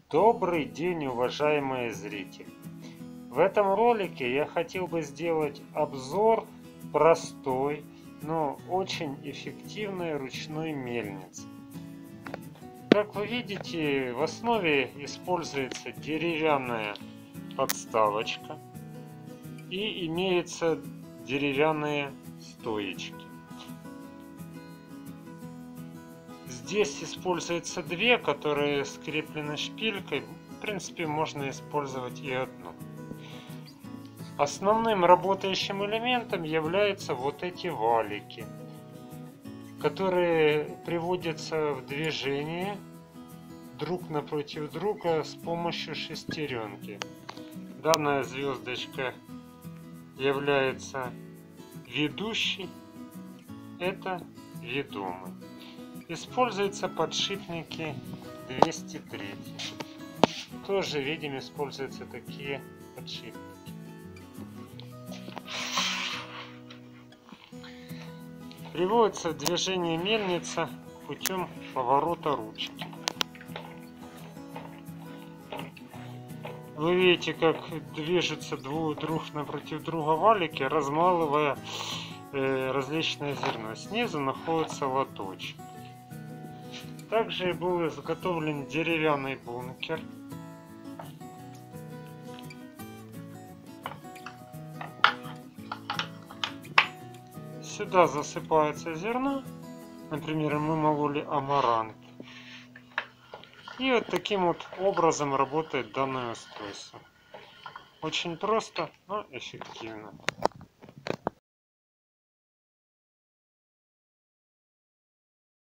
Добрый день, уважаемые зрители! В этом ролике я хотел бы сделать обзор простой, но очень эффективной ручной мельницы. Как вы видите, в основе используется деревянная подставочка и имеются деревянные стоечки. Здесь используется две, которые скреплены шпилькой. В принципе, можно использовать и одну. Основным работающим элементом являются вот эти валики, которые приводятся в движение друг напротив друга с помощью шестеренки. Данная звездочка является ведущей, это ведомый. Используются подшипники 203. Тоже видим, используются такие подшипники. Приводится в движение мельница путем поворота ручки. Вы видите, как движутся друг напротив друга валики, размалывая различное зерно. Снизу находится лоточек. Также был изготовлен деревянный бункер. Сюда засыпается зерно, например, мы мололи амарант. И вот таким вот образом работает данное устройство. Очень просто, но эффективно.